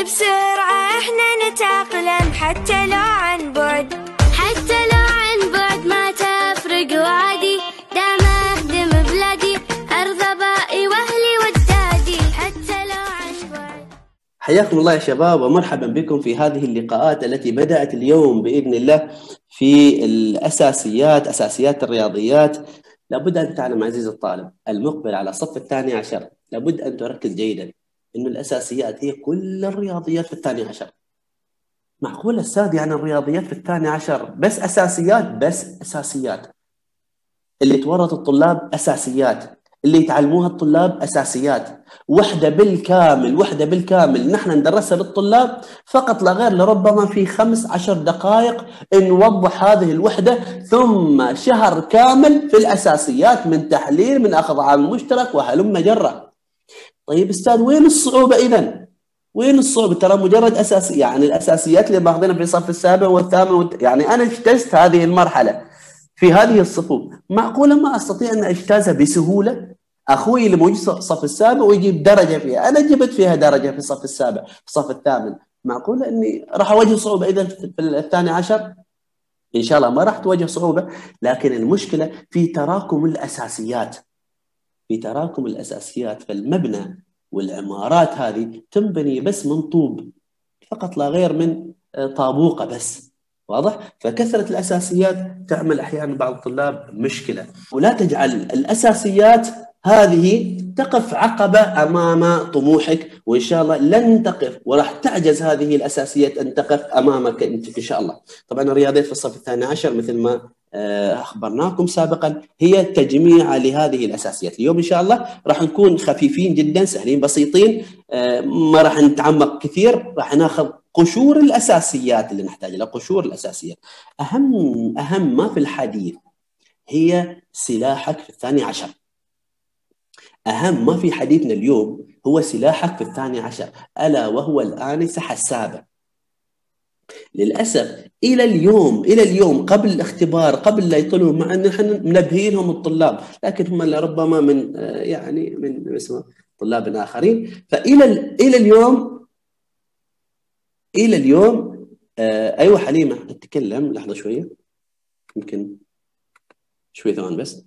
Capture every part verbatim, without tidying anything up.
بسرعة احنا نتأقلم حتى لو عن بعد، حتى لو عن بعد ما تفرق وعدي، دام اخدم بلادي ارض ابائي واهلي ودادي حتى لو عن بعد. حياكم الله يا شباب ومرحبا بكم في هذه اللقاءات التي بدأت اليوم بإذن الله في الأساسيات، أساسيات الرياضيات. لابد أن تعلم عزيزي الطالب المقبل على الصف الثاني عشر، لابد أن تركز جيدا إنه الأساسيات هي كل الرياضيات في الثاني عشر. معقول أستاذ يعني الرياضيات في الثاني عشر بس أساسيات؟ بس أساسيات اللي تورط الطلاب أساسيات، اللي يتعلموها الطلاب أساسيات، وحدة بالكامل وحدة بالكامل نحن ندرسها للطلاب فقط لا غير، لربما في خمس عشر دقائق نوضح هذه الوحدة، ثم شهر كامل في الأساسيات من تحليل من أخذ عامل مشترك وهلم جرة. طيب أستاذ وين الصعوبة إذن؟ وين الصعوبة؟ ترى مجرد أساسي، يعني الأساسيات اللي باخذينها في الصف السابع والثامن والت... يعني أنا اجتزت هذه المرحلة في هذه الصفوف، معقولة ما أستطيع أن أجتازها بسهولة؟ أخوي اللي موجود في الصف السابع ويجيب درجة فيها، أنا جبت فيها درجة في الصف السابع في الصف الثامن، معقولة أني راح أواجه صعوبة إذا في الثاني عشر؟ إن شاء الله ما راح تواجه صعوبة، لكن المشكلة في تراكم الأساسيات، في تراكم الأساسيات. فالمبنى والعمارات هذه تنبني بس من طوب فقط لا غير، من طابوقة بس، واضح؟ فكثرة الأساسيات تعمل أحيانا بعض الطلاب مشكلة، ولا تجعل الأساسيات هذه تقف عقبة أمام طموحك، وإن شاء الله لن تقف وراح تعجز هذه الأساسيات أن تقف أمامك أنت إن شاء الله. طبعا الرياضيات في الصف الثاني عشر مثل ما أخبرناكم سابقا هي تجميع لهذه الأساسيات. اليوم إن شاء الله راح نكون خفيفين جدا، سهلين بسيطين، ما راح نتعمق كثير، راح ناخذ قشور الأساسيات اللي نحتاج لها، قشور الأساسيات. أهم أهم ما في الحديث هي سلاحك في الثاني عشر. أهم ما في حديثنا اليوم هو سلاحك في الثاني عشر، ألا وهو الآنسة حسابة. للأسف إلى اليوم إلى اليوم قبل الاختبار، قبل لا يطلعوا، مع أن نحن منبهينهم الطلاب، لكن هم لربما من يعني من اسمه طلاب آخرين، فإلى إلى اليوم إلى اليوم آه أيوة حليمة أتكلم، لحظة شوية يمكن شوي ثوان بس.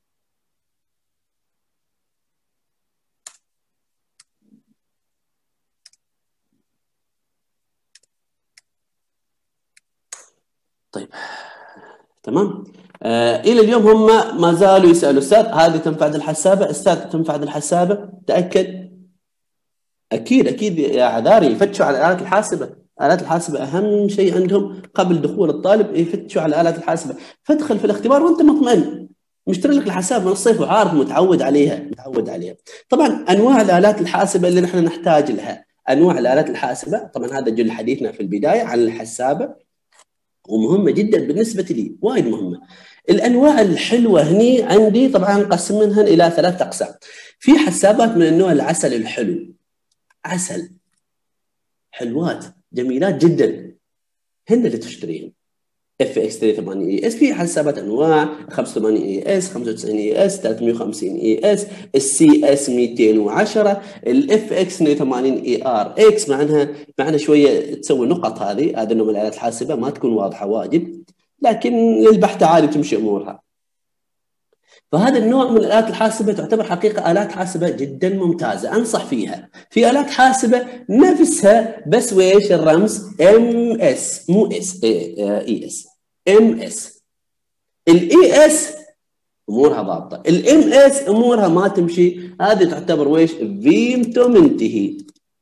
طيب تمام. آه إلى اليوم هم ما زالوا يسألوا أستاذ هذه تنفع الحسابة؟ أستاذ تنفع الحسابة؟ تأكد. أكيد أكيد يا عذاري، يفتشوا على آلات الحاسبة. آلات الحاسبة أهم شيء عندهم قبل دخول الطالب، يفتشوا على آلات الحاسبة. فادخل في الاختبار وأنت مطمئن، مشتري لك الحساب من الصيف وعارف متعود عليها متعود عليها. طبعا أنواع الآلات الحاسبة اللي نحن نحتاج لها، أنواع الآلات الحاسبة طبعا هذا جل حديثنا في البداية عن الحسابة، ومهمة جدا بالنسبة لي، وايد مهمة. الأنواع الحلوة هني عندي طبعا قسمنها إلى ثلاث أقسام. في حسابات من النوع العسل الحلو، عسل حلوات جميلات جدا، هن اللي تشتريهم. اف اكس ثلاثمية وثمانين اي اس، في حسابات انواع خمسة وثمانين اي اس، خمسة وتسعين اي اس، ثلاثمية وخمسين اي اس، السي اس مئتين وعشرة، الاف اكس اثنين وثمانين اي ار اكس، معناها معناها شويه تسوي نقط. هذه هذا النوع من الالات الحاسبه ما تكون واضحه واجد، لكن للبحث عادي تمشي امورها. فهذا النوع من الآلات الحاسبة تعتبر حقيقة آلات حاسبة جدا ممتازة، أنصح فيها. في آلات حاسبة نفسها بس ويش الرمز ام اس، مو اس اي اس، ام اس. الاي اس امورها ضابطة، الام اس امورها ما تمشي، هذه تعتبر ويش فيمتو منتهي،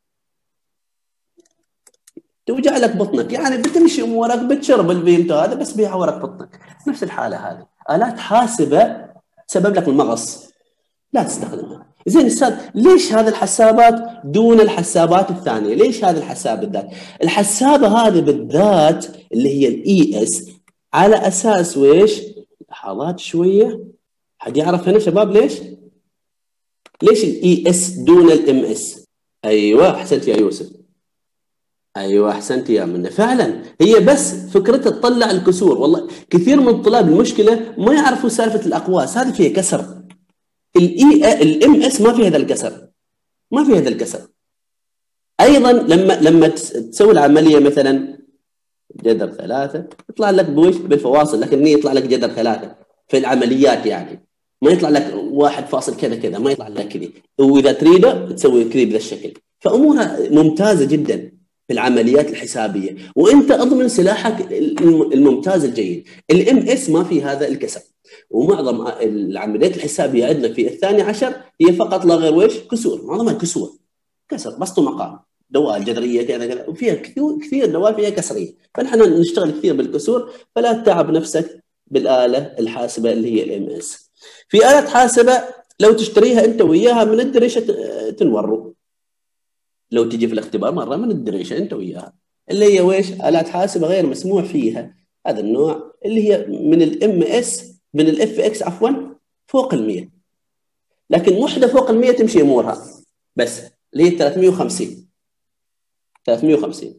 توجع لك بطنك، يعني بتمشي امورك بتشرب الفيمتو هذا بس بيعورك بطنك. نفس الحالة هذه آلات حاسبة سبب لك المغص، لا تستخدمها. زين استاذ ليش هذه الحسابات دون الحسابات الثانيه؟ ليش هذه الحساب بالذات؟ الحسابه هذه بالذات اللي هي الاي اس على اساس ويش؟ لحظات شويه، حد يعرف هنا شباب ليش؟ ليش الاي اس دون الام اس؟ ايوه احسنت يا يوسف، ايوه احسنت يا منى، فعلا هي بس فكرتها تطلع الكسور. والله كثير من الطلاب المشكله ما يعرفوا سالفه الاقواس، هذه فيها كسر. الاي الام اس ما في هذا الكسر، ما في هذا الكسر. ايضا لما لما تسوي العمليه مثلا جذر ثلاثه يطلع لك بوش بالفواصل، لكن يطلع لك جذر ثلاثه في العمليات، يعني ما يطلع لك واحد فاصل كذا كذا، ما يطلع لك كذي، واذا تريده تسوي كذي بهذا الشكل. فامورها ممتازه جدا في العمليات الحسابيه، وانت اضمن سلاحك الممتاز الجيد. الام اس ما في هذا الكسر، ومعظم العمليات الحسابيه عندنا في الثاني عشر هي فقط لا غير ويش كسور، معظمها كسور، كسر بسط ومقام، دوال جذريه كذا كذا، وفيها كثير كثير دوال فيها كسريه، فنحن نشتغل كثير بالكسور، فلا تتعب نفسك بالاله الحاسبه اللي هي الام اس. في آلة حاسبه لو تشتريها انت وياها من الدريشه تنوروا، لو تجي في الاختبار مره من الدريشه انت وياها، اللي هي ويش آلات حاسبه غير مسموح فيها هذا النوع، اللي هي من الام اس من الاف اكس عفوا فوق ال مئة، لكن وحده فوق ال مئة تمشي امورها، بس اللي هي ثلاثمئة وخمسين ثلاثمئة وخمسين.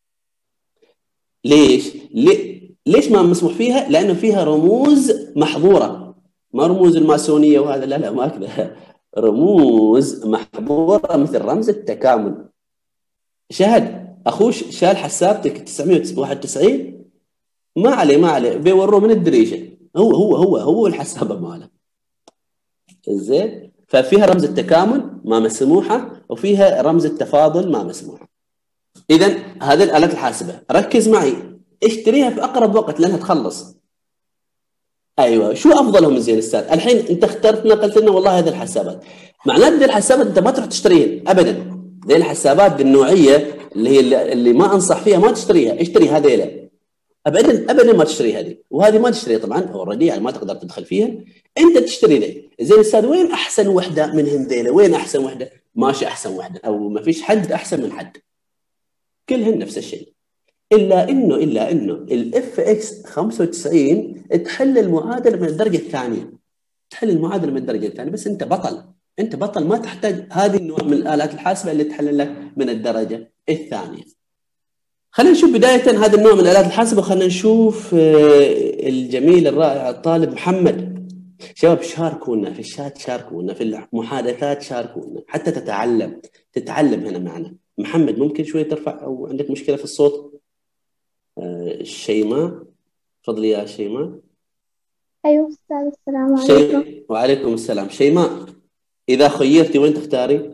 ليش؟ ليه؟ ليش ما مسموح فيها؟ لانه فيها رموز محظوره، ما رموز الماسونيه وهذا، لا لا ما كذا، رموز محظوره مثل رمز التكامل. شاهد اخوش شال حسابتك تسعمئة وواحد وتسعين، ما عليه ما عليه بيوروه من الدريشه، هو هو هو هو الحسابه ماله زين. ففيها رمز التكامل ما مسموحه، وفيها رمز التفاضل ما مسموحه. اذا هذه الآلات الحاسبه ركز معي، اشتريها في اقرب وقت لانها تخلص. ايوه شو افضلهم زين استاذ؟ الحين انت اخترتنا قلت لنا والله هذه الحسابات، معناته دي الحسابات انت ما تروح تشتريها ابدا، دي الحسابات دي النوعيه اللي هي اللي ما انصح فيها ما تشتريها، اشتري هذيلا ابدا ابدا ما تشتري هذه، وهذه ما تشتري طبعا اوريدي، يعني ما تقدر تدخل فيها، انت تشتري ذي. زين استاذ وين احسن وحده من هذيلا؟ وين احسن وحده؟ ماشي احسن وحده، او ما فيش حد احسن من حد، كلهن نفس الشيء، الا انه الا انه الاف اكس خمسة وتسعين تحل المعادله من الدرجه الثانيه، تحل المعادله من الدرجه الثانيه، بس انت بطل، انت بطل ما تحتاج هذه النوع من الالات الحاسبه اللي تحل لك من الدرجه الثانيه. خلينا نشوف بدايه هذا النوع من الالات الحاسبه، خلينا نشوف الجميل الرائع الطالب محمد. شباب شاركونا في الشات، شاركونا في المحادثات، شاركونا حتى تتعلم تتعلم هنا معنا. محمد ممكن شوي ترفع، او عندك مشكله في الصوت؟ آه شيماء تفضلي يا شيماء. ايوه استاذ السلام عليكم. شي... وعليكم السلام. شيماء اذا خيرتي وين تختاري؟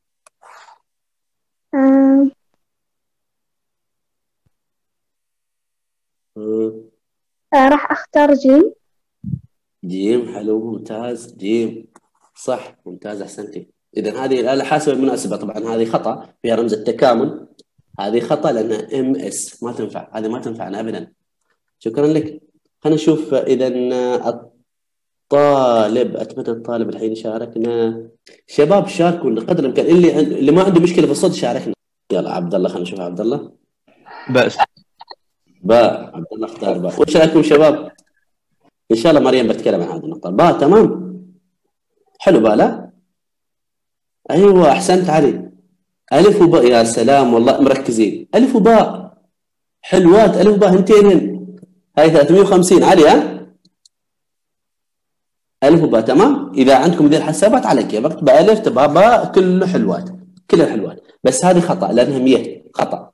آه. آه. آه راح اختار جيم. جيم حلو ممتاز، جيم صح ممتاز احسنتي. اذا هذه الاله حاسبه المناسبه، طبعا هذه خطا فيها رمز التكامل، هذه خطا لانها ام اس ما تنفع، هذه ما تنفعنا ابدا. شكرا لك. خلينا نشوف اذا الطالب، اتمنى الطالب الحين يشاركنا. شباب شاركوا قدر الامكان، اللي اللي ما عنده مشكله في الصوت شاركنا. يلا عبد الله، خلينا نشوف عبد الله. بس باء عبد الله اختار باء. وش رايكم شباب؟ ان شاء الله مريم بتكلم عن هذه النقطه. باء تمام حلو. باء لا ايوه احسنت علي. الف وباء يا سلام والله مركزين. الف وباء حلوات، الف وباء هنتين هاي ثلاثمئة وخمسين علي. ها الف وباء تمام. اذا عندكم ذي الحسابات على كيفك، بكتب الف تبقى باء كله حلوات كلها حلوات، بس هذه خطا لانها مئة خطا.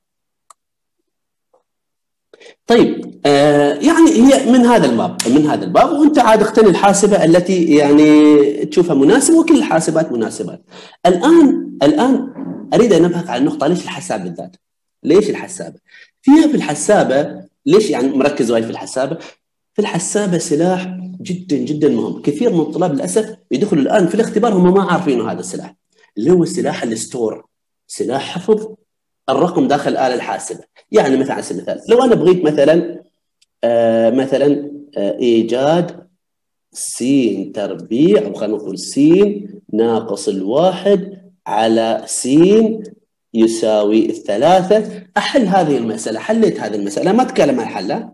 طيب آه يعني هي من هذا الباب من هذا الباب وانت عاد اختني الحاسبه التي يعني تشوفها مناسبه، وكل الحاسبات مناسبات. الان الان اريد ان ابحث عن نقطه، ليش الحساب بالذات؟ ليش الحسابه؟ فيها في الحسابه ليش يعني مركز وايد في الحسابه؟ في الحسابه سلاح جدا جدا مهم. كثير من الطلاب للاسف يدخلوا الان في الاختبار هم ما عارفين هذا السلاح، اللي هو سلاح الستور، سلاح حفظ الرقم داخل الآلة الحاسبة. يعني مثلا على سبيل المثال لو أنا بغيت مثلا آه مثلا آه إيجاد س تربيع، أو خلينا نقول س ناقص الواحد على س يساوي الثلاثة، أحل هذه المسألة. حليت هذه المسألة، ما أتكلم عن الحل،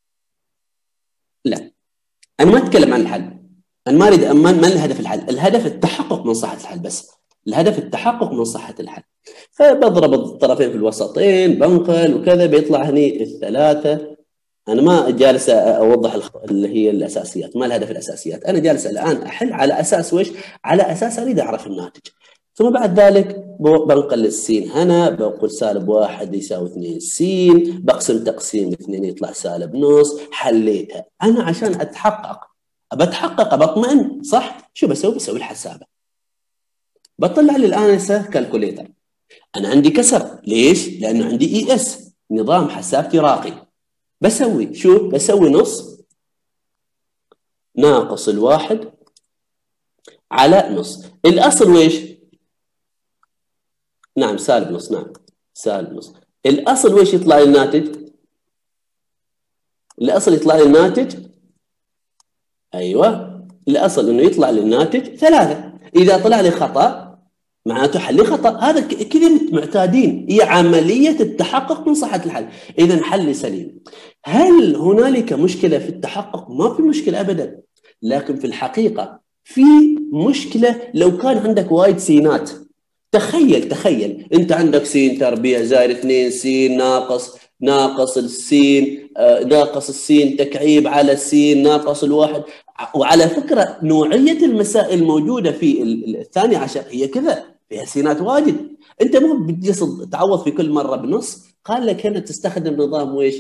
لا أنا ما أتكلم عن الحل، أنا ما أريد ما ما الهدف الحل، الهدف التحقق من صحة الحل، بس الهدف التحقق من صحة الحل. فبضرب الطرفين في الوسطين بنقل وكذا بيطلع هني الثلاثة. أنا ما جالس أوضح اللي هي الأساسيات، ما الهدف الأساسيات، أنا جالس الآن أحل على أساس وش؟ على أساس أريد أعرف الناتج. ثم بعد ذلك بنقل السين هنا، بقول سالب واحد يساوي اثنين سين، بقسم تقسيم اثنين يطلع سالب نص. حليتها أنا عشان أتحقق، بتحقق بطمئن صح؟ شو بسوي؟ بسوي الحسابة، بطلع لي الآن كالكوليتر. أنا عندي كسر، ليش؟ لأنه عندي إي إس، نظام حسابتي راقي. بسوي شو؟ بسوي نص ناقص الواحد على نص. الأصل ويش؟ نعم سالب نص، نعم سالب نص. الأصل ويش يطلع لي الناتج؟ الأصل يطلع لي الناتج، أيوة الأصل إنه يطلع لي الناتج ثلاثة. إذا طلع لي خطأ معناته حلي خطأ. هذا كذا معتادين، هي عملية التحقق من صحة الحل. إذا حلي سليم. هل هنالك مشكلة في التحقق؟ ما في مشكلة أبدا، لكن في الحقيقة في مشكلة لو كان عندك وايد سينات. تخيل تخيل أنت عندك سين تربيع زائد اثنين سين ناقص ناقص السين آه ناقص السين تكعيب على السين ناقص الواحد. وعلى فكرة نوعية المسائل الموجودة في الثاني عشر هي كذا، فيها سينات واجد. أنت مو بتجلس تعوض في كل مرة بنص. قال لك هنا تستخدم نظام ويش؟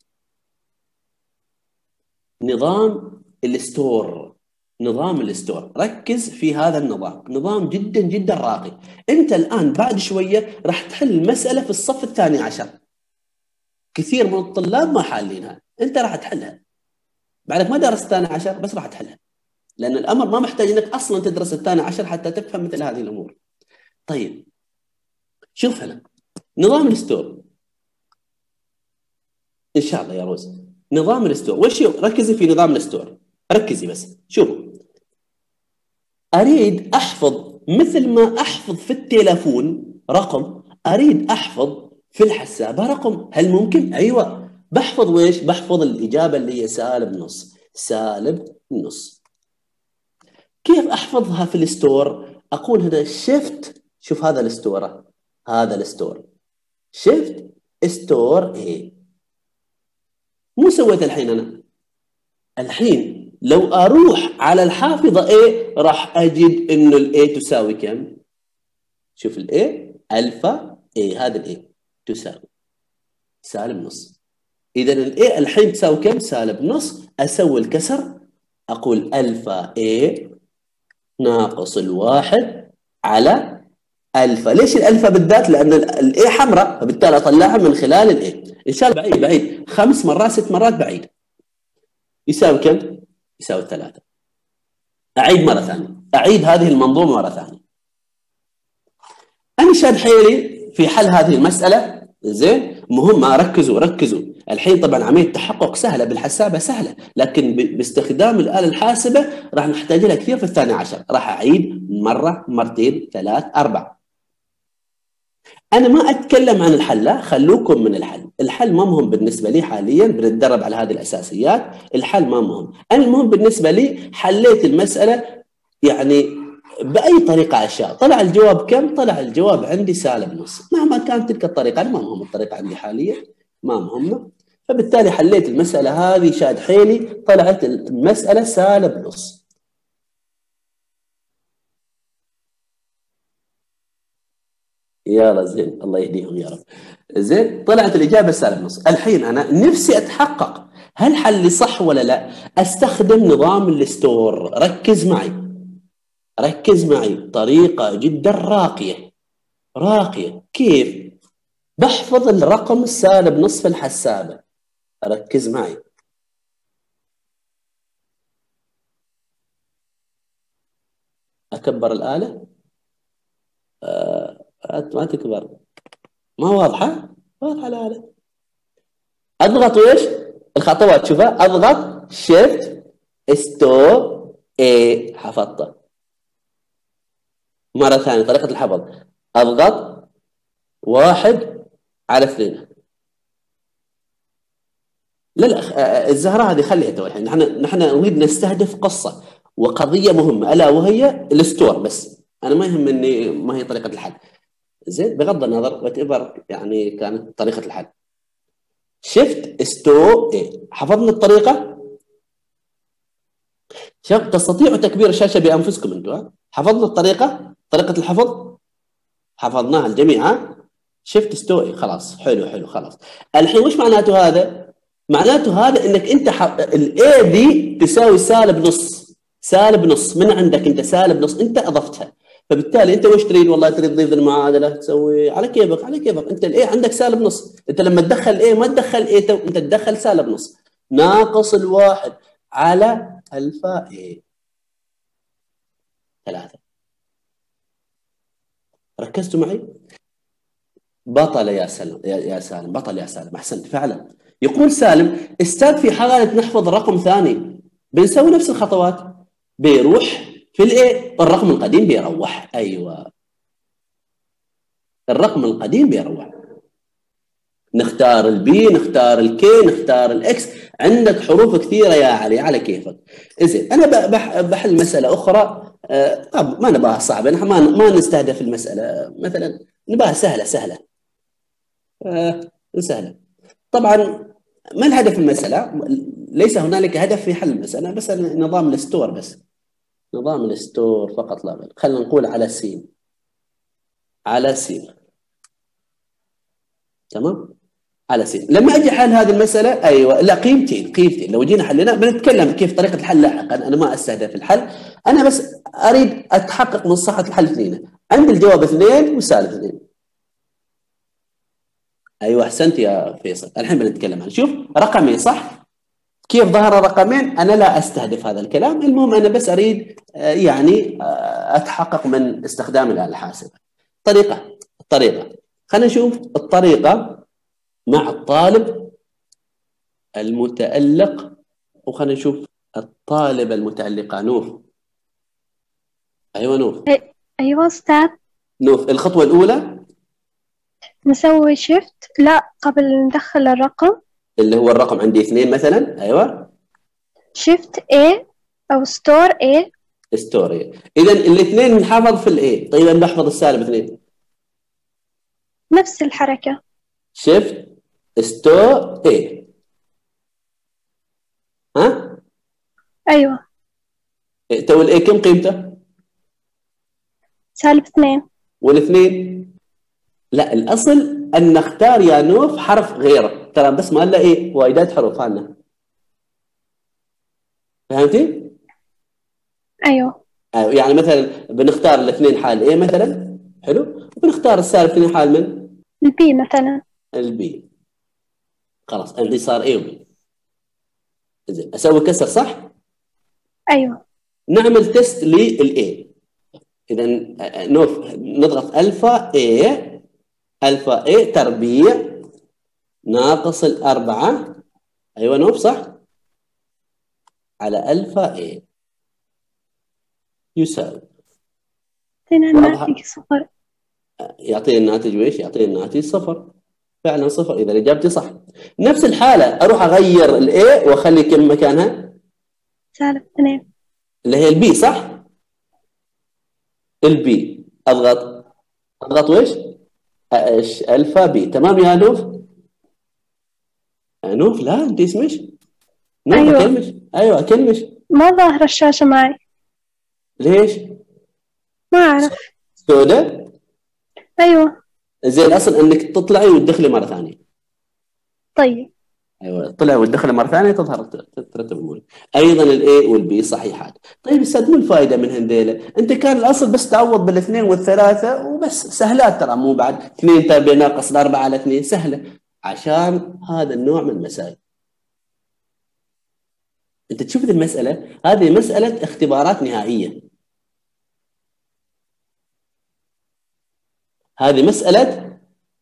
نظام الستور. نظام الستور، ركز في هذا النظام، نظام جدا جدا راقي. أنت الآن بعد شوية راح تحل المسألة في الصف الثاني عشر. كثير من الطلاب ما حالينها، أنت راح تحلها. بعدك ما درست الثاني عشر بس راح تحلها، لأن الأمر ما محتاج أنك أصلا تدرس الثاني عشر حتى تفهم مثل هذه الأمور. طيب شوف هنا نظام الستور إن شاء الله يا روز. نظام الستور وش؟ ركزي في نظام الستور، ركزي بس. شوف أريد أحفظ مثل ما أحفظ في التلفون رقم، أريد أحفظ في الحسابة رقم. هل ممكن؟ أيوة. بحفظ ويش؟ بحفظ الإجابة اللي هي سالب نص، سالب نص. كيف أحفظها في الستور؟ أقول هنا شيفت، شوف هذا الستورة، هذا الستور شيفت ستور اي. مو سويت الحين أنا؟ الحين لو أروح على الحافظة A راح أجد إنه ال A تساوي كم؟ شوف ال A ألفا A، هذا ال A تساوي سالب نص. إذا ال A الحين تساوي كم؟ سالب نص. أسوي الكسر، أقول ألفا A ناقص الواحد على ألفا. ليش الألفا بالذات؟ لأن ال A حمراء، فبالتالي أطلعها من خلال ال A. إن شاء الله بعيد بعيد خمس مرات ست مرات بعيد. يساوي كم؟ يساوي ثلاثة. أعيد مرة ثانية، أعيد هذه المنظومة مرة ثانية. أنا شاد حيلي في حل هذه المسألة. زين مهمة، ركزوا ركزوا. الحين طبعا عملية تحقق سهلة بالحسابة سهلة، لكن باستخدام الآلة الحاسبة راح نحتاج لها كثير في الثاني عشر. راح أعيد مرة مرتين ثلاث أربع. أنا ما أتكلم عن الحل، لا خلوكم من الحل. الحل ما مهم بالنسبة لي حاليا، بنتدرب على هذه الأساسيات. الحل ما مهم. أنا المهم بالنسبة لي حليت المسألة يعني بأي طريقة أشاء. طلع الجواب كم؟ طلع الجواب عندي سالب نص. مهما كانت تلك الطريقة، أنا ما مهم الطريقة عندي حاليا، ما مهمة. فبالتالي حليت المسألة هذه شاد حيلي، طلعت المسألة سالب نص. يلا زين، الله يهديهم يا رب. زين طلعت الإجابة سالب نص. الحين أنا نفسي أتحقق هل حلي صح ولا لا. أستخدم نظام الستور. ركز معي ركز معي، طريقة جدا راقية راقية. كيف؟ بحفظ الرقم السالب نص في الحسابة. ركز معي. أكبر الآلة؟ آه ما تكبر، ما واضحة؟ واضحة الآلة. أضغط ويش؟ الخطوات شوفها. أضغط شيفت ستور اي، حفظته. مرة ثانية طريقة الحفظ، أضغط واحد على اثنين. لا لا الزهراء هذه خليها تو. الحين نحن نحن نريد نستهدف قصة وقضية مهمة، ألا وهي الستور. بس أنا ما يهمني ما هي طريقة الحل. زين بغض النظر وات ايفر يعني كانت طريقة الحل. شيفت ستور اي، حفظنا الطريقة. شوف تستطيعوا تكبير الشاشة بأنفسكم انتم. حفظنا الطريقة، طريقة الحفظ. حفظناها الجميع ها؟ شفت استوي خلاص. حلو حلو خلاص. الحين وش معناته هذا؟ معناته هذا انك انت ح... الاي دي تساوي سالب نص. سالب نص من عندك انت، سالب نص انت اضفتها. فبالتالي انت وش تريد؟ والله تريد تضيف المعادله تسوي على كيفك على كيفك. انت الاي عندك سالب نص، انت لما تدخل الاي ما تدخل اي تو... انت تدخل سالب نص ناقص الواحد على الفا اي ثلاثة. ركزتوا معي؟ بطل يا سلم يا سالم، بطل يا سالم، احسنت فعلا. يقول سالم استاذ في حالة نحفظ رقم ثاني بنسوي نفس الخطوات، بيروح في الاي الرقم القديم بيروح. ايوه الرقم القديم بيروح. نختار البي، نختار الكي، نختار الاكس، عندك حروف كثيره يا علي على كيفك. زين انا بحل مساله اخرى. أه ما نباها صعبه، نحن ما ما نستهدف المساله، مثلا نباها سهله سهله أه سهله. طبعا ما الهدف المساله؟ ليس هنالك هدف في حل المساله، بس نظام الستور، بس نظام الستور فقط لا غير. خلينا نقول على سين، على سين تمام، على سين. لما اجي حل هذه المساله ايوه لا قيمتين قيمتين لو جينا حلنا بنتكلم كيف طريقه الحل لاحقا، انا ما استهدف الحل، انا بس اريد اتحقق من صحه الحل اثنين. عندي الجواب اثنين وسالب اثنين. ايوه احسنت يا فيصل. الحين بنتكلم عن شوف رقمين صح؟ كيف ظهر رقمين؟ انا لا استهدف هذا الكلام، المهم انا بس اريد يعني اتحقق من استخدام الآلة الحاسبة. طريقه الطريقه خلينا نشوف الطريقه مع الطالب المتألق، وخلينا نشوف الطالبة المتألقة نوف. أيوة نوف. أيوة أستاذ. نوف الخطوة الأولى نسوي شيفت، لا قبل ندخل الرقم اللي هو الرقم عندي اثنين مثلا. أيوة شيفت A أو ستور A. ستور A. إذا الاثنين نحفظ في الA. طيب أنا بحفظ السالب اثنين نفس الحركة. شيفت ستور A. ها؟ أيوة. تو الA كم قيمته؟ سالب اثنين. والاثنين؟ لا الأصل أن نختار يا نوف حرف غيره، ترى بس ما لنا إيه وايدات حروف هنا. فهمتي؟ أيوة. أيوة يعني مثلا بنختار الاثنين حال إيه مثلا، حلو، وبنختار السالب اثنين حال من؟ البي مثلا. البي. خلاص عندي صار إيه وبي. زين أسوي كسر صح؟ أيوة. نعمل تيست للA. إذا نوف نضغط ألفا A، ألفا A تربيع ناقص الأربعة. أيوة نوف صح؟ على ألفا A يساوي يعطينا الناتج صفر. يعطيني الناتج وإيش؟ يعطيني الناتج صفر. فعلا صفر. إذا إجابتي صح. نفس الحالة أروح أغير الA وأخلي كم مكانها؟ سالب اثنين اللي هي البي صح؟ البي أضغط أضغط وإيش؟ ايش الفا بي. تمام يا نوف؟ نوف لا انت اسمش نوف. أيوة. اكلمش. ايوه اكلمش. ما ظاهر الشاشة معي. ليش؟ ما أعرف. سوداء؟ أيوة. زي الأصل انك تطلعي وتدخلي مرة ثانية. طيب. ايوه طلعي وتدخلي مرة ثانية تظهر ترتب امورك. ايضا الاي والبي صحيحات. طيب استاذ مو الفائدة من هنديلة؟ انت كان الاصل بس تعوض بالاثنين والثلاثة وبس، سهلات ترى، مو بعد اثنين تربيع ناقص الأربعة على اثنين سهلة، عشان هذا النوع من المسائل. انت تشوف المسألة هذه مسألة اختبارات نهائية. هذه مسألة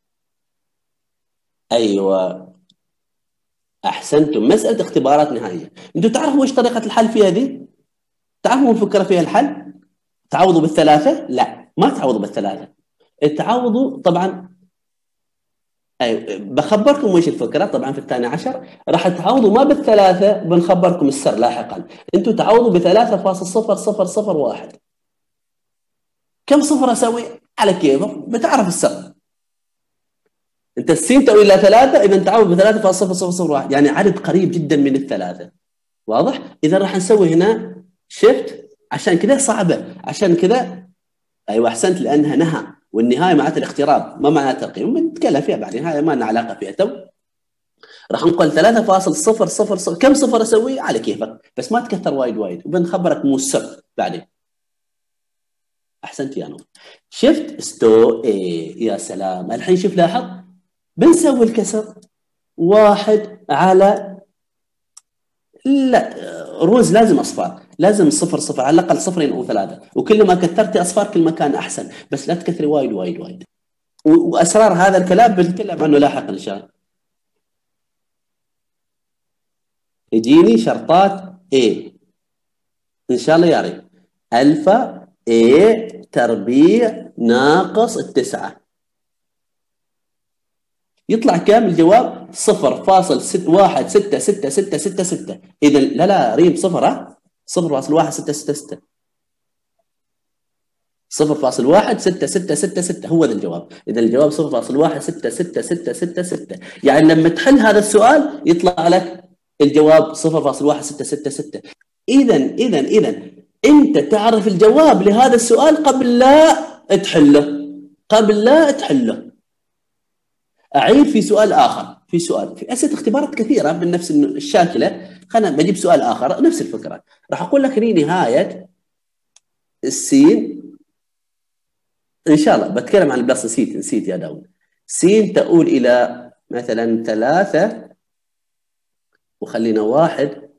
ايوه احسنتم، مسألة اختبارات نهائية. انتوا تعرفوا ايش طريقة الحل فيها ذي؟ تعرفوا الفكرة فيها الحل؟ تعوضوا بالثلاثة؟ لا ما تعوضوا بالثلاثة، تعوضوا طبعا أيوة. بخبركم وش الفكرة طبعا في الثاني عشر راح تعوضوا ما بالثلاثة، بنخبركم السر لاحقا. انتوا تعوضوا بثلاثة فاصل صفر صفر صفر واحد. كم صفر اسوي؟ على كيفك بتعرف السر. انت السين تساوي الى ثلاثة، اذا تعوض بثلاثة فاصل صفر صفر صفر واحد، يعني عدد قريب جدا من الثلاثة. واضح؟ اذا راح نسوي هنا شيفت، عشان كذا صعبة، عشان كذا ايوه احسنت لانها نهى، والنهايه معناتها الاقتراب، ما معناتها ترقيم، بنتكلم فيها بعدين، هذا ما لنا علاقه فيها تو. راح نقول ثلاثة فاصلة صفر صفر صفر، كم صفر اسوي على كيفك، بس ما تكثر وايد وايد، وبنخبرك مو السر بعدين. احسنت يا نور. شفت ستو اي، يا سلام. الحين شوف لاحظ، بنسوي الكسر واحد على، لا روز لازم اصفار، لازم صفر صفر على الاقل صفرين او ثلاثه، وكل ما كثرتي اصفار كل ما كان احسن، بس لا تكثري وايد وايد وايد. واسرار هذا الكلام بنتكلم عنه لاحقا ان شاء الله. يجيني شرطات A ان شاء الله يا ريت. الفا A تربيع ناقص التسعة، يطلع كام الجواب؟ صفر فاصل ست واحد ستة ستة ستة ستة ستة. إذا لا لا ريم صفر، ها صفر فاصل واحد ستة ستة ستة، صفر فاصل واحد ستة ستة ستة ستة هو ذا الجواب. إذا الجواب صفر فاصل واحد ستة ستة ستة ستة ستة. يعني لما تحل هذا السؤال يطلع لك الجواب صفر فاصل واحد ستة ستة ستة. إذا إذا إذا أنت تعرف الجواب لهذا السؤال قبل لا تحله، قبل لا تحله. أعيد في سؤال آخر، في سؤال في أسئلة اختبارات كثيرة من نفس الشاكلة. خلنا بجيب سؤال آخر نفس الفكرة. راح أقول لك هني نهاية السين إن شاء الله، بتكلم عن البلس، نسيت نسيت يا داود. سين تؤول إلى مثلا ثلاثة، وخلينا واحد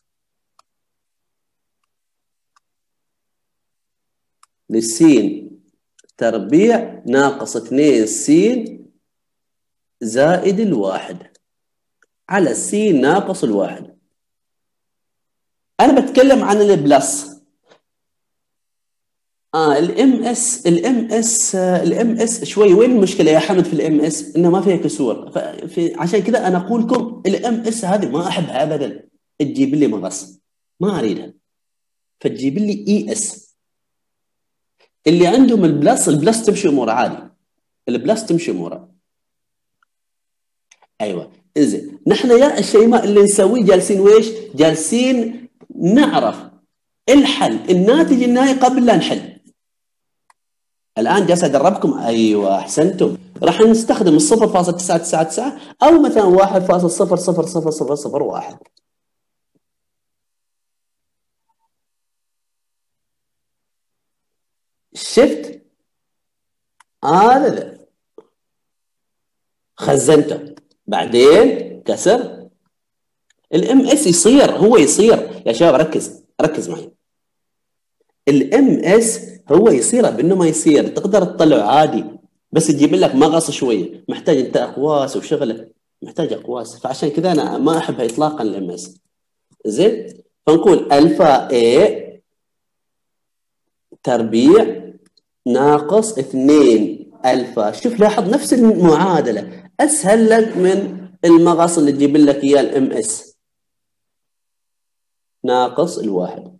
للسين تربيع ناقص اثنين سين زائد الواحد على السين ناقص الواحد. أنا بتكلم عن البلس. آه الام اس الام اس الام اس شوي. وين المشكلة يا حمد في الام اس؟ إنه ما فيها كسور، ففي عشان كذا أنا أقول لكم الام اس هذه ما أحبها أبدا. تجيب لي مغص ما أريدها، فتجيب لي اي اس. اللي عندهم البلس، البلس تمشي أمور عادي، البلس تمشي أمورها. ايوه انزين. نحن يا الشيماء اللي نسويه جالسين ويش؟ جالسين نعرف الحل الناتج النهائي قبل لا نحل. الان جالس ادربكم. ايوه احسنتم. راح نستخدم الصفر فاصل تسعة تسعة تسعة او مثلا واحد فاصل صفر صفر صفر صفر صفر واحد. شفت هذا خزنته، بعدين كسر. الام اس يصير، هو يصير يا شباب، ركز ركز معي. الام اس هو يصير بانه ما يصير، تقدر تطلعه عادي، بس تجيب لك مغص شويه، محتاج انت اقواس وشغله، محتاج اقواس. فعشان كذا انا ما احبها اطلاقا الام اس. زين، فنقول الفا اي تربيع ناقص اثنين الفا. شوف لاحظ نفس المعادله، اسهل لك من المغص اللي تجيب لك اياه الام اس ناقص الواحد.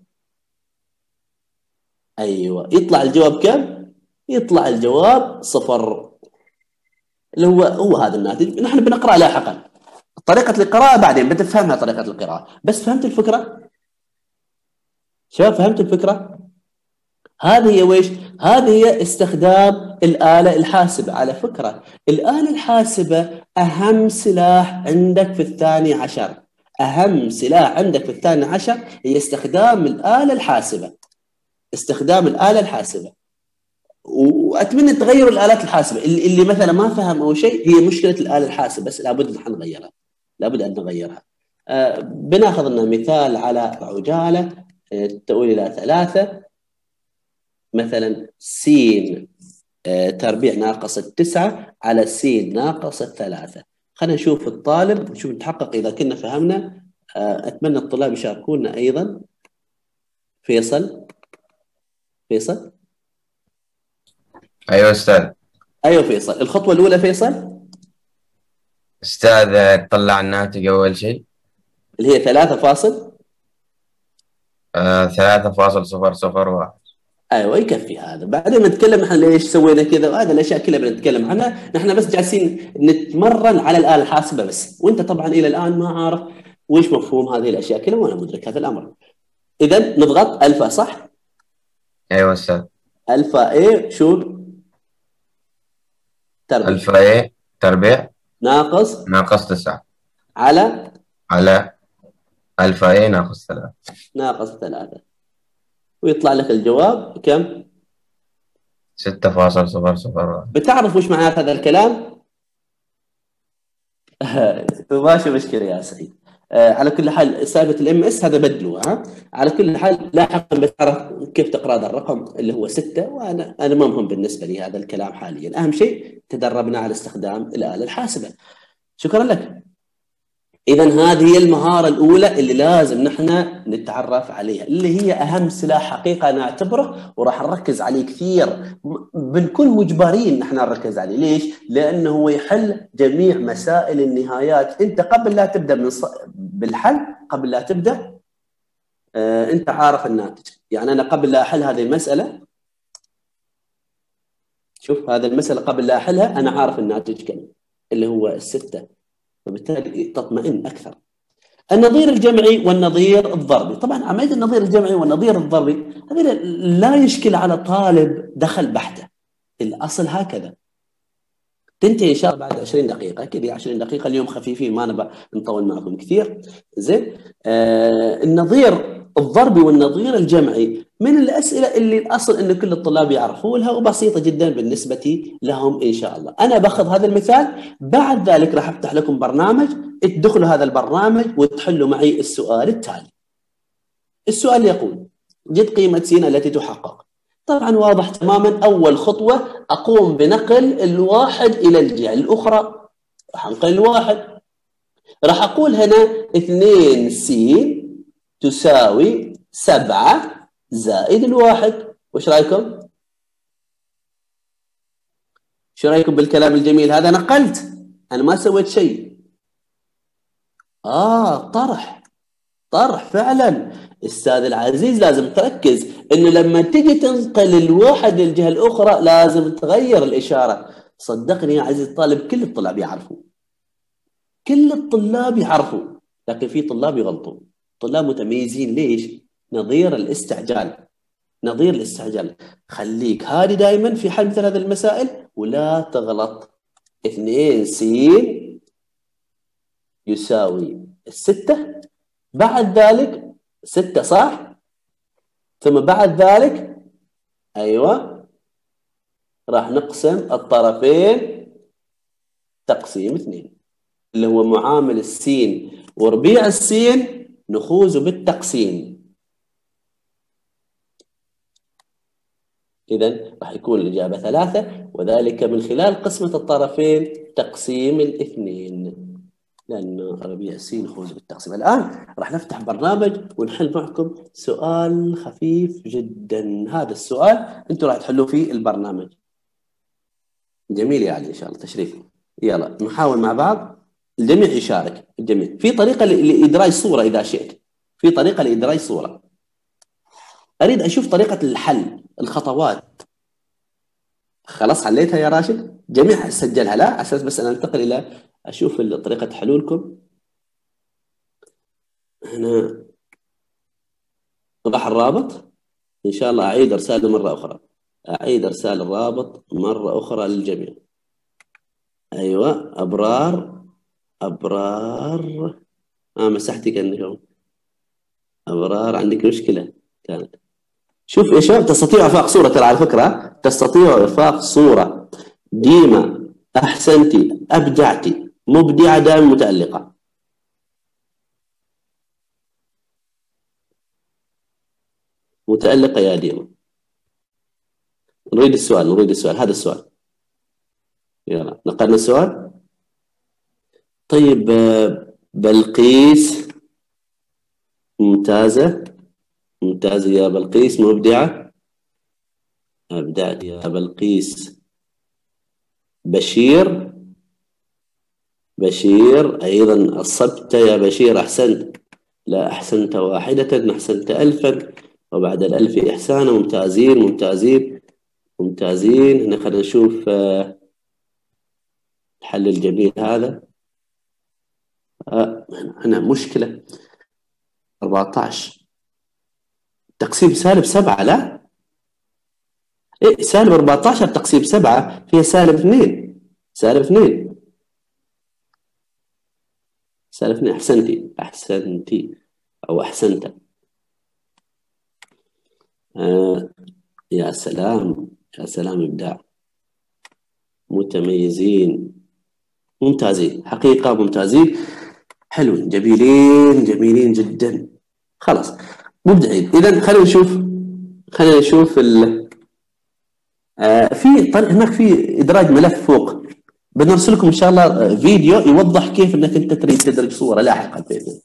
ايوه يطلع الجواب كم؟ يطلع الجواب صفر، اللي هو هو هذا الناتج. نحن بنقرأ لاحقا طريقة القراءة، بعدين بتفهمها طريقة القراءة. بس فهمت الفكرة؟ شباب فهمت الفكرة؟ هذه هي ويش؟ هذه هي استخدام الآلة الحاسبة. على فكرة الآلة الحاسبة أهم سلاح عندك في الثاني عشر، أهم سلاح عندك في الثاني عشر هي استخدام الآلة الحاسبة، استخدام الآلة الحاسبة. وأتمنى تغيروا الآلات الحاسبة. اللي مثلا ما فهم أو شيء، هي مشكلة الآلة الحاسبة، بس لابد نحن نغيرها، لابد أن نغيرها. آه بناخذ لنا مثال على عجالة آه تؤول إلى ثلاثة، مثلا س آه تربيع ناقص التسعة على س ناقص الثلاثة. خلينا نشوف الطالب، نشوف نتحقق إذا كنا فهمنا. آه أتمنى الطلاب يشاركونا أيضا. فيصل فيصل ايوه استاذ. ايوه فيصل، الخطوه الاولى فيصل استاذ طلع الناتج اول شيء اللي هي ثلاثة فاصل آه ثلاثة فاصل صفر صفر واحد. ايوه يكفي هذا. بعدين نتكلم نحن ليش سوينا كذا، وهذا الاشياء كلها بنتكلم عنها. نحن بس جالسين نتمرن على الاله الحاسبه بس، وانت طبعا الى الان ما عارف وش مفهوم هذه الاشياء كلها، وانا مدرك هذا الامر. اذا نضغط الفا، صح؟ ايوه استاذ. الفا ايه شو تربيع. ألفا إيه تربيع ناقص ناقص تسعة على على ألفا إيه ناقص ثلاثة ناقص ثلاثة، ويطلع لك الجواب كم؟ ستة فاصل صفر صفر واحد. بتعرف وش معنى هذا الكلام؟ ماشي مشكلة يا سعيد. آه على كل حال سالفة الام اس هذا بدلوها. ها على كل حال لاحقا بتعرف كيف تقرا هذا الرقم اللي هو ستة، وانا انا ما مهم بالنسبة لي هذا الكلام حاليا، اهم شيء تدربنا على استخدام الآلة الحاسبة. شكرا لك. إذا هذه هي المهارة الأولى اللي لازم نحن نتعرف عليها، اللي هي أهم سلاح حقيقة أنا أعتبره وراح نركز عليه كثير، بنكون مجبرين نحن نركز عليه. ليش؟ لأنه هو يحل جميع مسائل النهايات. أنت قبل لا تبدأ من ص... بالحل، قبل لا تبدأ آه، أنت عارف الناتج. يعني أنا قبل لا أحل هذه المسألة، شوف هذه المسألة قبل لا أحلها أنا عارف الناتج كم، اللي هو الستة، وبالتالي تطمئن أكثر. النظير الجمعي والنظير الضربي، طبعا عملية النظير الجمعي والنظير الضربي هذه لا يشكل على طالب دخل بحته، الأصل هكذا. تنتهي إن شاء الله بعد عشرين دقيقة كذا، عشرين دقيقة اليوم خفيفين ما نبغى نطول معكم كثير. زين. آه النظير الضربي والنظير الجمعي من الأسئلة اللي الأصل إن كل الطلاب يعرفونها وبسيطة جدا بالنسبة لهم إن شاء الله. أنا باخذ هذا المثال، بعد ذلك راح أفتح لكم برنامج، تدخلوا هذا البرنامج وتحلوا معي السؤال التالي. السؤال يقول: جد قيمة س التي تحقق. طبعا واضح تماما، أول خطوة أقوم بنقل الواحد إلى الجهة الأخرى، راح أنقل الواحد، راح أقول هنا اثنين س تساوي سبعة زائد الواحد. وش رأيكم؟ شو رأيكم بالكلام الجميل هذا؟ نقلت، أنا ما سويت شيء. آه طرح طرح فعلا. أستاذ العزيز لازم تركز إنه لما تجي تنقل الواحد للجهة الأخرى لازم تغير الإشارة. صدقني يا عزيز الطالب، كل الطلاب يعرفوا، كل الطلاب يعرفوا، لكن في طلاب يغلطوا، طلاب متميزين. ليش؟ نظير الاستعجال، نظير الاستعجال. خليك هادي دائما في حل مثل هذه المسائل ولا تغلط. اثنين س يساوي الستة، بعد ذلك ستة صح؟ ثم بعد ذلك أيوة راح نقسم الطرفين تقسيم اثنين، اللي هو معامل السين وربيع السين نخوذ بالتقسيم. إذن راح يكون الإجابة ثلاثة، وذلك من خلال قسمة الطرفين تقسيم الاثنين، لأنه ربيع السين نخوذ بالتقسيم. الآن راح نفتح برنامج ونحل معكم سؤال خفيف جدا. هذا السؤال أنتم راح تحلوه في البرنامج. جميل يا علي، إن شاء الله تشريف. يلا نحاول مع بعض، الجميع يشارك، الجميع. في طريقة لإدراج صورة إذا شئت، في طريقة لإدراج صورة. أريد أشوف طريقة الحل، الخطوات. خلاص حليتها يا راشد؟ جميع سجلها، لا على أساس بس أنا أنتقل إلى أشوف طريقة حلولكم. هنا راح الرابط، إن شاء الله أعيد إرساله مرة أخرى، أعيد إرسال الرابط مرة أخرى للجميع. أيوة أبرار أبرار آه مسحتي كأنكم أبرار، عندك مشكلة كانت. شوف يا شباب، تستطيع إرفاق صورة، ترى على فكرة تستطيع إرفاق صورة. ديما أحسنتي، أبدعتي، مبدعة، دائما متألقة. متألقة يا ديما. نريد السؤال، نريد السؤال، هذا السؤال. يلا نقلنا السؤال. طيب بلقيس، ممتازة ممتازة يا بلقيس، مبدعة، أبدعت يا بلقيس. بشير بشير أيضا أصبت يا بشير، أحسنت. لا أحسنت واحدة، أحسنت ألفا، وبعد الألف إحسانا. ممتازين ممتازين ممتازين. هنا خلينا نشوف الحل الجميل هذا. هنا مشكلة أربعة عشر تقسيم سالب سبعة، لا إيه سالب أربعة عشر تقسيم سبعة فيها سالب اثنين، سالب اثنين. سالب اثنين. أحسنتي أحسنتي أو أحسنت. آه يا سلام يا سلام، إبداع، متميزين، ممتازين، حقيقة ممتازين، حلوين، جميلين جميلين جدا. خلاص مبدعين. إذا خلينا نشوف خلينا نشوف ال آه في طريق هناك، في إدراج ملف فوق، بنرسل لكم إن شاء الله فيديو يوضح كيف إنك أنت تريد تدرج صورة لاحقا بإذن الله.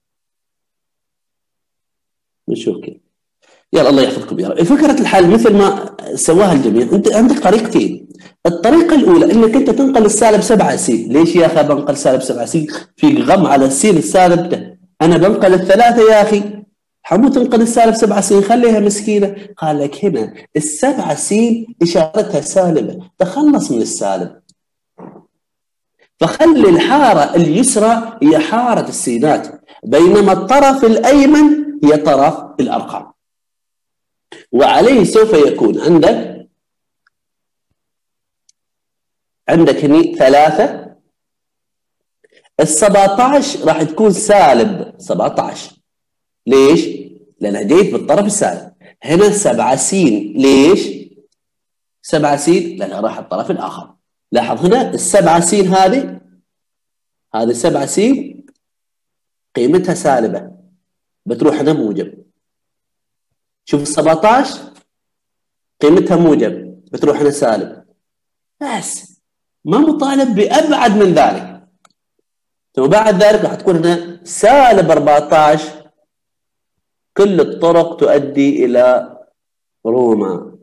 نشوف كيف. يلا الله يحفظكم يا رب. فكرة الحل مثل ما سواها الجميع، أنت عندك طريقتين. الطريقة الأولى إنك أنت تنقل السالب سبعة سي. ليش يا أخي بنقل سالب سبعة سي؟ في غم على السين السالب ده. أنا بنقل الثلاثة يا أخي. حمو تنقل السالب سبعة سين، خليها مسكينة. قال لك هنا السبعة سين إشارتها سالبة، تخلص من السالب. فخلي الحارة اليسرى هي حارة السينات، بينما الطرف الأيمن هي طرف الأرقام. وعليه سوف يكون عندك عندك هني ثلاثة. السبعة عشر راح تكون سالب سبعة عشر. ليش؟ لأن جيت بالطرف السالب. هنا سبعة سين. ليش؟ سبعة سين لأنها راح الطرف الآخر. لاحظ هنا السبعة سين هذه هذه سبعة سين قيمتها سالبة، بتروح هنا موجب. شوف السبعة عشر قيمتها موجب، بتروح هنا سالب. بس ما مطالب بأبعد من ذلك. ثم بعد ذلك راح تكون هنا سالب أربعة عشر. كل الطرق تؤدي إلى روما.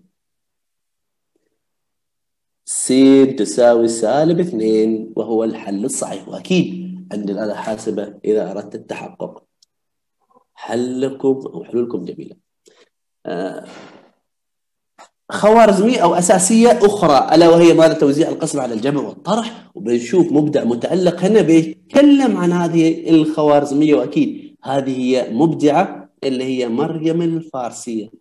س تساوي سالب اثنين، وهو الحل الصحيح. وأكيد عند الآلة الحاسبة إذا أردت التحقق. حلكم أو حلولكم جميلة. آه خوارزمية أو أساسية أخرى، ألا وهي ماذا؟ توزيع القسم على الجمع والطرح. وبنشوف مبدع متألق هنا بيتكلم عن هذه الخوارزمية، وأكيد هذه هي مبدعة اللي هي مريم الفارسية.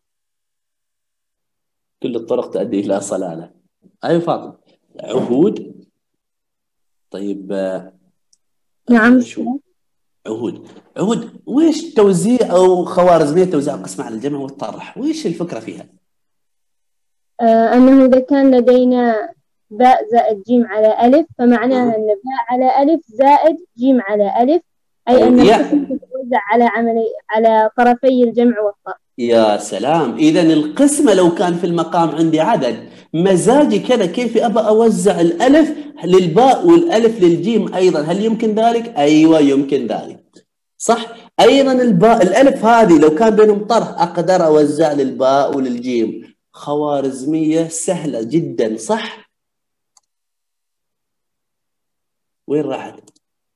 كل الطرق تؤدي إلى صلالة. أيوة فاطمة. عهود. طيب نعم. شو عهود عهود ويش توزيع أو خوارزمية توزيع القسم على الجمع والطرح؟ ويش الفكرة فيها؟ آه أنه إذا كان لدينا باء زائد جيم على ألف، فمعناها أن باء على ألف زائد جيم على ألف، أي أن القسم تتوزع على عملي على طرفي الجمع والطرح. يا سلام. إذا القسمة لو كان في المقام عندي عدد، مزاجي كذا كيف أبى أوزع الألف للباء والألف للجيم أيضا. هل يمكن ذلك؟ أيوة يمكن ذلك، صح. أيضا الباء الألف هذه لو كان بينهم طرح أقدر أوزع للباء وللجيم. خوارزمية سهلة جدا، صح. وين راحت؟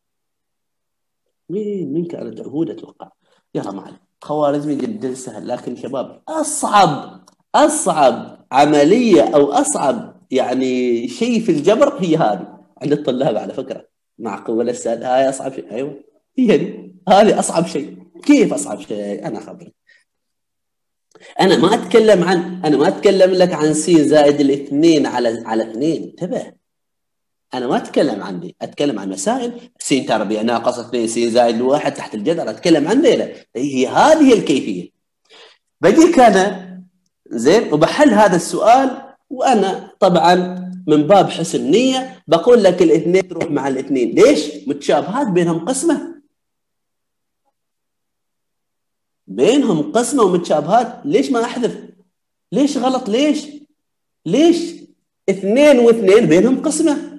مين مين كانت؟ عهود أتوقع. يلا معلم. خوارزمي جدا سهل، لكن شباب أصعب أصعب عملية أو أصعب يعني شيء في الجبر هي هذه عند الطلاب على فكرة. معقول ولا أستاذ؟ هاي أصعب شيء. أيوة هي دي، هذه أصعب شيء. كيف أصعب شيء؟ أنا خبرك. أنا ما أتكلم عن أنا ما أتكلم لك عن س زائد الاثنين على على اثنين. انتبه، أنا ما أتكلم عن دي، أتكلم عن مسائل س تربيع ناقص اثنين س زائد واحد تحت الجذر. أتكلم عن ذيلا. هي هذه الكيفية. بديك أنا زين وبحل هذا السؤال، وأنا طبعا من باب حسن نية بقول لك الاثنين تروح مع الاثنين. ليش؟ متشابهات بينهم قسمة. بينهم قسمة ومتشابهات. ليش ما أحذف؟ ليش غلط؟ ليش؟ ليش اثنين واثنين بينهم قسمة؟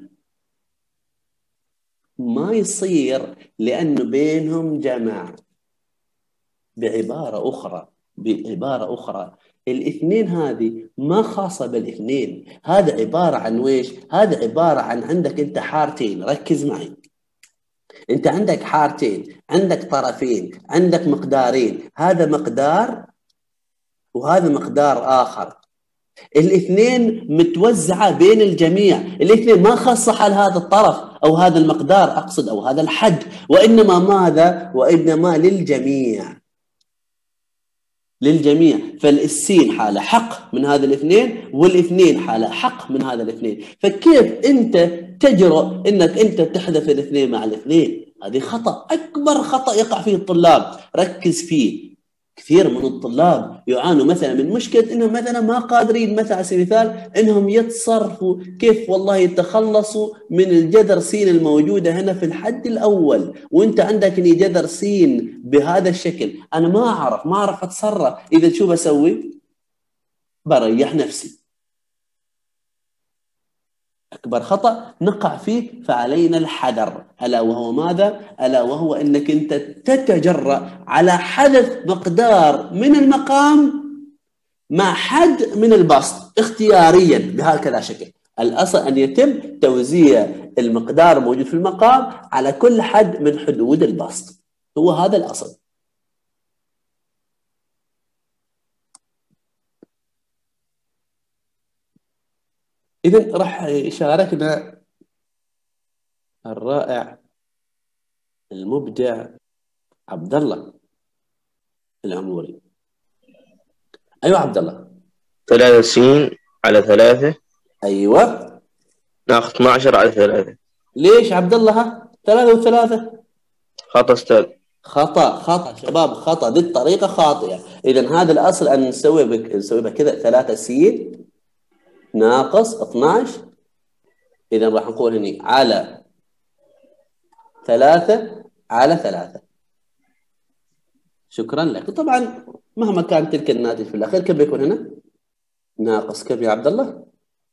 ما يصير، لأنه بينهم جمع. بعبارة أخرى بعبارة أخرى الاثنين هذه ما خاصة بالاثنين. هذا عبارة عن ويش؟ هذا عبارة عن عندك أنت حارتين. ركز معي. أنت عندك حارتين، عندك طرفين، عندك مقدارين. هذا مقدار وهذا مقدار آخر. الاثنين متوزعة بين الجميع. الاثنين ما خاصة حال هذا الطرف أو هذا المقدار أقصد أو هذا الحد، وإنما ماذا؟ وإنما للجميع. للجميع، فالسين حالة حق من هذا الاثنين والاثنين حالة حق من هذا الاثنين، فكيف أنت تجرؤ أنك أنت تحذف الاثنين مع الاثنين؟ هذه خطأ، أكبر خطأ يقع فيه الطلاب، ركز فيه. كثير من الطلاب يعانوا مثلا من مشكلة انهم مثلا ما قادرين مثلا على سبيل المثال انهم يتصرفوا كيف والله يتخلصوا من الجذر سين الموجودة هنا في الحد الاول، وانت عندك اني جذر سين بهذا الشكل، انا ما اعرف ما اعرف اتصرف، اذا شو بسوي؟ بريح نفسي. أكبر خطأ نقع فيه، فعلينا الحذر، ألا وهو ماذا؟ ألا وهو أنك أنت تتجرأ على حذف مقدار من المقام مع حد من البسط اختياريا بهكذا شكل. الأصل أن يتم توزيع المقدار الموجود في المقام على كل حد من حدود البسط، هو هذا الأصل. إذن راح يشاركنا الرائع المبدع عبد الله العموري. أيوة عبد الله. ثلاثة سين على ثلاثة. أيوة. ناخذ اثنا عشر على ثلاثة. ليش عبد الله ها؟ ثلاثة وثلاثة. خطأ أستاذ. خطأ خطأ شباب، خطأ، دي الطريقة خاطئة. إذن هذا الأصل أن نسوي بك نسوي بك كذا، ثلاثة سين ناقص اثنا عشر. إذا راح نقول هني على ثلاثة على ثلاثة. شكرا لك. طبعا مهما كان تلك الناتج في الأخير كم بيكون هنا؟ ناقص كم يا عبد الله؟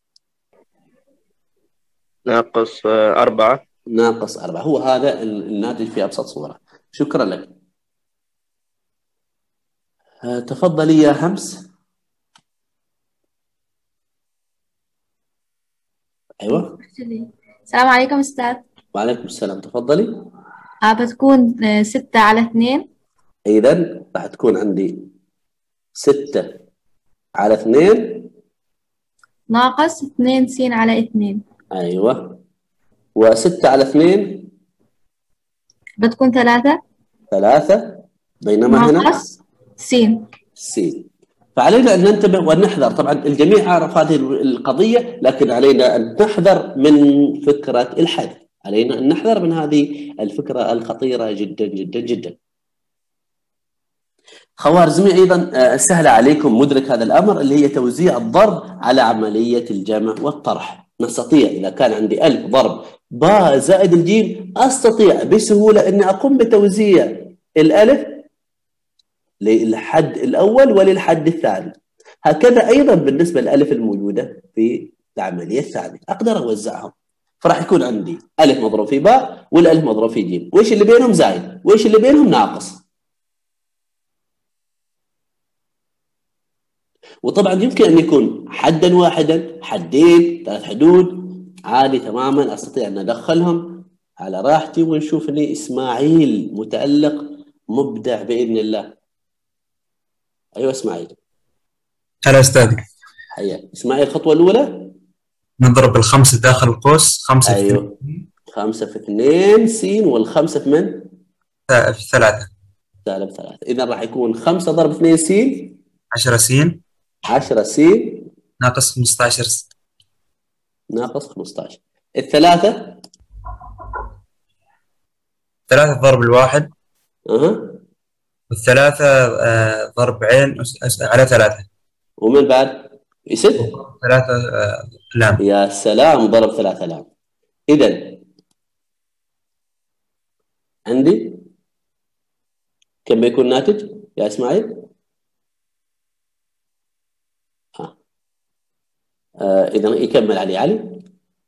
ناقص أربعة. ناقص أربعة، هو هذا الناتج في أبسط صورة. شكرا لك. تفضلي يا همس. أيوة. السلام عليكم أستاذ. وعليكم السلام، تفضلي. آه بتكون ستة على اثنين. إذن راح تكون عندي ستة على اثنين ناقص اثنين سين على اثنين. أيوة. وستة على اثنين بتكون ثلاثة. ثلاثة، بينما هنا ناقص سين. سين. فعلينا أن ننتبه ونحذر. طبعا الجميع يعرف هذه القضية، لكن علينا أن نحذر من فكرة الحذف، علينا أن نحذر من هذه الفكرة الخطيرة جدا جدا جدا. خوارزمي أيضا سهل عليكم مدرك هذا الأمر، اللي هي توزيع الضرب على عملية الجمع والطرح. نستطيع إذا كان عندي ألف ضرب باء زائد الجيم، أستطيع بسهولة أن أقوم بتوزيع الألف للحد الأول وللحد الثاني. هكذا أيضا بالنسبة للألف الموجودة في العملية الثانية أقدر أوزعهم، فراح يكون عندي ألف مضروب في باء والألف مضروب في جيم، وإيش اللي بينهم زائد وإيش اللي بينهم ناقص. وطبعا يمكن أن يكون حدا واحدا، حدين، ثلاث حدود، عادي تماما، أستطيع أن أدخلهم على راحتي. ونشوف لي إسماعيل متألق مبدع بإذن الله. أيوة إسماعيل. هلا أستاذ. حياك إسماعيل. الخطوة الأولى نضرب الخمسة داخل القوس. خمسة أيوة. في خمسة في اثنين سين، والخمسة في من؟ في ثلاثة. سالب ثلاثة. إذا راح يكون خمسة ضرب اثنين سين. عشرة سين. عشرة سين. ناقص خمسة عشر. ناقص خمسة عشر. الثلاثة. ثلاثة ضرب الواحد. أها. والثلاثة آه ضرب عين على ثلاثة. ومن بعد؟ يصير ثلاثة آه لام. يا سلام، ضرب ثلاثة لام. إذا عندي كم بيكون ناتج يا إسماعيل؟ ها. آه إذا يكمل علي علي.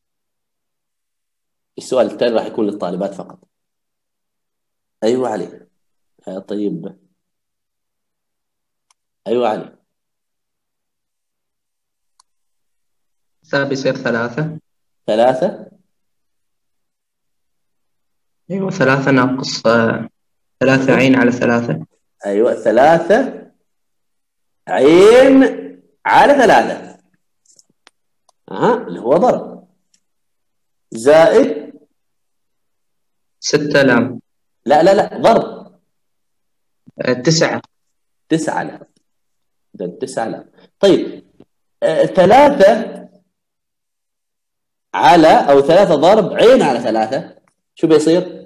السؤال الثاني راح يكون للطالبات فقط. أيوة علي. آه طيب. أيوة علي. حساب يصير ثلاثة. ثلاثة. أيوة ثلاثة ناقص آه ثلاثة عين على ثلاثة. أيوة ثلاثة عين على ثلاثة. أها اللي هو ضرب زائد ستة لام. لا لا لا ضرب. آه تسعة. تسعة لام. إذا تسعة آلاف. طيب آه ثلاثة على أو ثلاثة ضرب عين على ثلاثة شو بيصير؟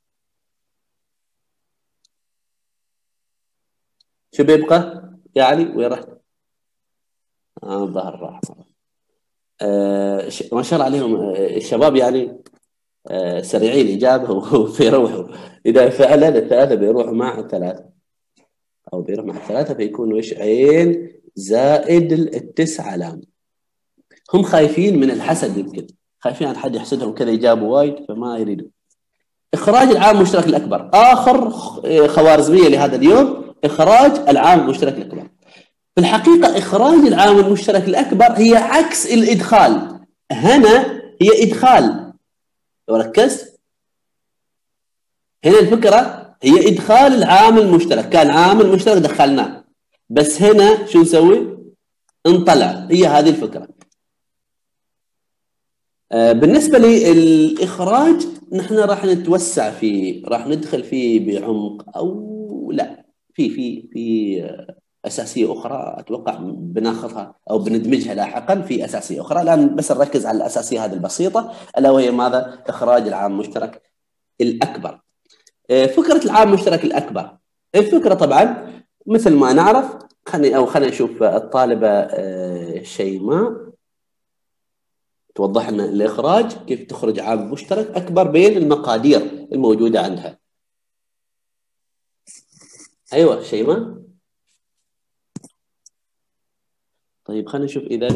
شو بيبقى؟ يعني وين رحت؟ آه ظهر راح. آه ما شاء الله عليهم آه الشباب يعني آه سريعين إجابة وبيروحوا. إذا فعلا الثلاثة بيروحوا مع الثلاثة أو بيروح مع الثلاثة فيكونوا إيش؟ عين زائد التسعة لام. هم خايفين من الحسد، يمكن خايفين عن حد يحسدهم كذا يجابوا وايد فما يريدوا. إخراج العامل المشترك الأكبر، آخر خوارزمية لهذا اليوم، إخراج العامل المشترك الأكبر. في الحقيقة إخراج العامل المشترك الأكبر هي عكس الإدخال. هنا هي إدخال، لو ركزت هنا الفكرة هي إدخال العامل المشترك، كان عامل مشترك دخلناه، بس هنا شو نسوي؟ انطلع. هي هذه الفكرة. آه بالنسبة للإخراج نحن راح نتوسع فيه، راح ندخل فيه بعمق أو لا في في في أساسية أخرى أتوقع بناخذها أو بندمجها لاحقا في أساسية أخرى. الآن بس نركز على الأساسية هذه البسيطة ألا وهي ماذا؟ إخراج العامل المشترك الأكبر. فكرة العامل المشترك الأكبر، الفكرة طبعا مثل ما نعرف، خلينا أو خلينا نشوف الطالبة شيماء توضح لنا الإخراج كيف تخرج عامل مشترك أكبر بين المقادير الموجودة عندها. أيوة شيماء. طيب خلينا نشوف إذا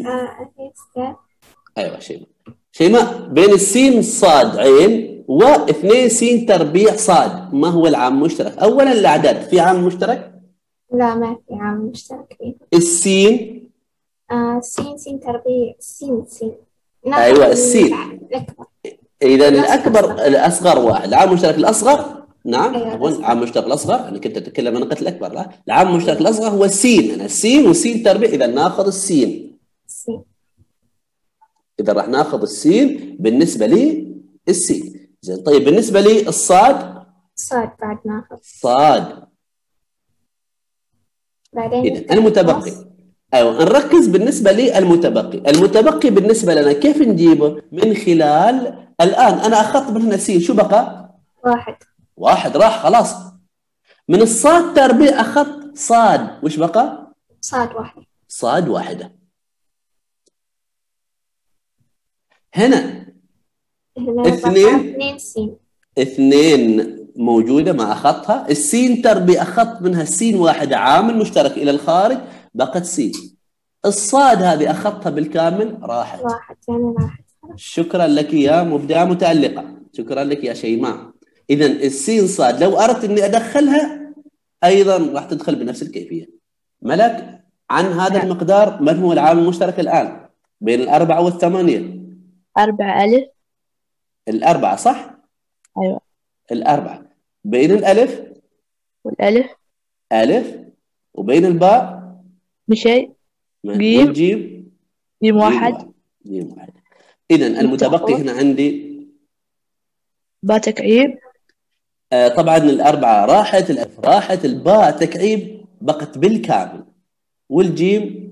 أيوة شيماء. شيماء بين السين صاد عين واثنين سين تربيع صاد ما هو العامل المشترك؟ أولا الأعداد في عامل مشترك؟ لا ما في عامل مشترك فيه. السين؟ آه سين سين تربيع سين سين. أيوة السين. إذا الأكبر الأصغر واحد، العامل المشترك الأصغر نعم عفوا أيوة العامل المشترك الأصغر أنا كنت أتكلم عن نقطة الأكبر. لا العامل المشترك الأصغر هو السين. أنا السين وسين تربيع، إذا ناخذ السين. السين. إذا راح ناخذ السين بالنسبة لي السين. زين طيب بالنسبة لي الصاد؟ صاد بعد ناخذ صاد. بعدين إذا المتبقي أيوة نركز بالنسبة لي المتبقي. المتبقي بالنسبة لنا كيف نجيبه؟ من خلال الآن أنا أخذت من هنا سين، شو بقى؟ واحد. واحد راح خلاص. من الصاد تربيع أخذت صاد، وش بقى؟ صاد واحد. صاد واحدة. هنا اثنين اثنين سين. اثنين موجودة ما أخذتها. السين تربيع أخذت منها السين واحدة عامل مشترك إلى الخارج بقت سين. الصاد هذه أخذتها بالكامل راحت. واحد يعني راحت. شكرا لك يا مبدعة متألقة، شكرا لك يا شيماء. إذا السين صاد لو أردت إني أدخلها أيضا راح تدخل بنفس الكيفية. ملك عن هذا المقدار من هو العامل المشترك الآن بين الأربعة والثمانية؟ أربعة ألف. الأربعة صح؟ أيوة الأربعة. بين الألف والألف ألف، وبين الباء بشيء جيم جيم جيم واحد جيم واحد. إذا المتبقي هنا عندي باء تكعيب. آه طبعا الأربعة راحت، الألف راحت، الباء تكعيب بقت بالكامل، والجيم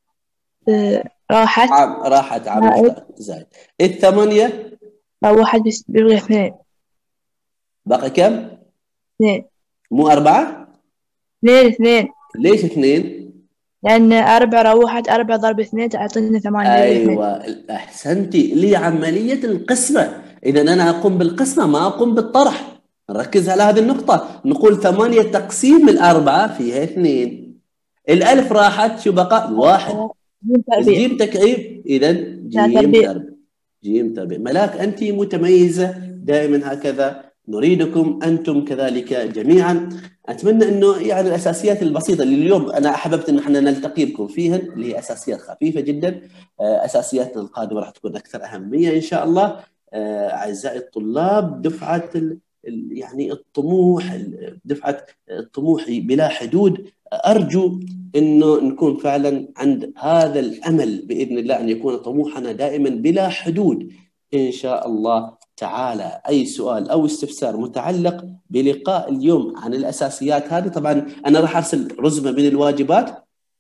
آه راحت عام راحت عام زائد. الثمانية باء واحد بيبقى اثنين، بقى كم؟ اثنين. مو أربعة؟ اثنين اثنين. ليش اثنين؟ لأن أربعة روحت أربعة ضرب اثنين تعطيني ثمانية. أيوة أحسنتي لعملية القسمة. إذا أنا أقوم بالقسمة ما أقوم بالطرح. نركز على هذه النقطة. نقول ثمانية تقسيم الأربعة فيها اثنين. الألف راحت شو بقى؟ واحد. الجيم تكعيب إذا جيم تربيع. جيم تربيع. ملاك أنت متميزة دائما هكذا، نريدكم أنتم كذلك جميعا. أتمنى أنه يعني الأساسيات البسيطة اللي اليوم أنا أحببت أن احنا نلتقي بكم فيهن اللي هي أساسيات خفيفة جدا. أساسياتنا القادمة راح تكون أكثر أهمية إن شاء الله. أعزائي الطلاب، دفعة يعني الطموح، دفعة الطموح بلا حدود، أرجو أنه نكون فعلا عند هذا الأمل بإذن الله، أن يكون طموحنا دائما بلا حدود إن شاء الله تعالى. أي سؤال أو استفسار متعلق بلقاء اليوم عن الأساسيات هذه، طبعا أنا راح أرسل رزمة من الواجبات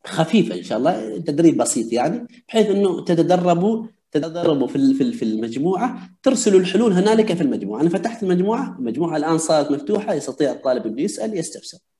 خفيفة إن شاء الله، تدريب بسيط يعني، بحيث أنه تتدربوا تتدربوا في في في المجموعة، ترسلوا الحلول هنالك في المجموعة. أنا فتحت المجموعة، المجموعة الآن صارت مفتوحة، يستطيع الطالب أن يسأل يستفسر.